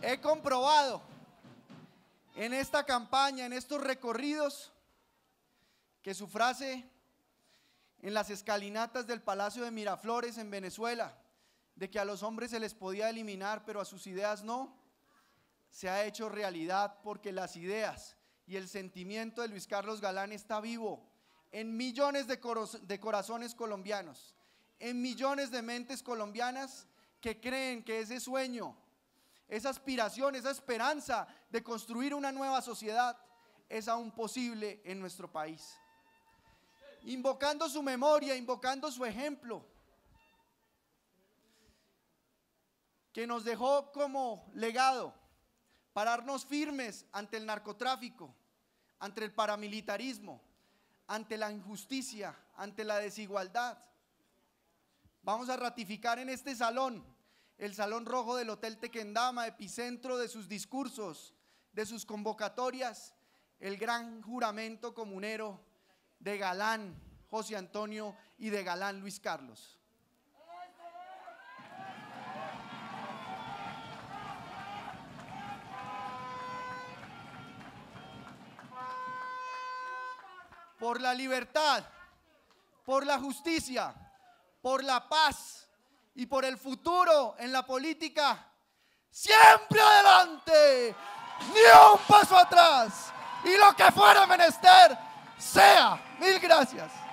He comprobado en esta campaña, en estos recorridos, que su frase en las escalinatas del Palacio de Miraflores en Venezuela, de que a los hombres se les podía eliminar, pero a sus ideas no, se ha hecho realidad, porque las ideas y el sentimiento de Luis Carlos Galán está vivo en millones de corazones colombianos, en millones de mentes colombianas que creen que ese sueño, esa aspiración, esa esperanza de construir una nueva sociedad es aún posible en nuestro país. Invocando su memoria, invocando su ejemplo, que nos dejó como legado pararnos firmes ante el narcotráfico, ante el paramilitarismo, ante la injusticia, ante la desigualdad. Vamos a ratificar en este salón, el Salón Rojo del Hotel Tequendama, epicentro de sus discursos, de sus convocatorias, el gran juramento comunero de Galán José Antonio y de Galán Luis Carlos. Por la libertad, por la justicia, por la paz y por el futuro en la política, siempre adelante, ni un paso atrás, y lo que fuera menester sea. Mil gracias.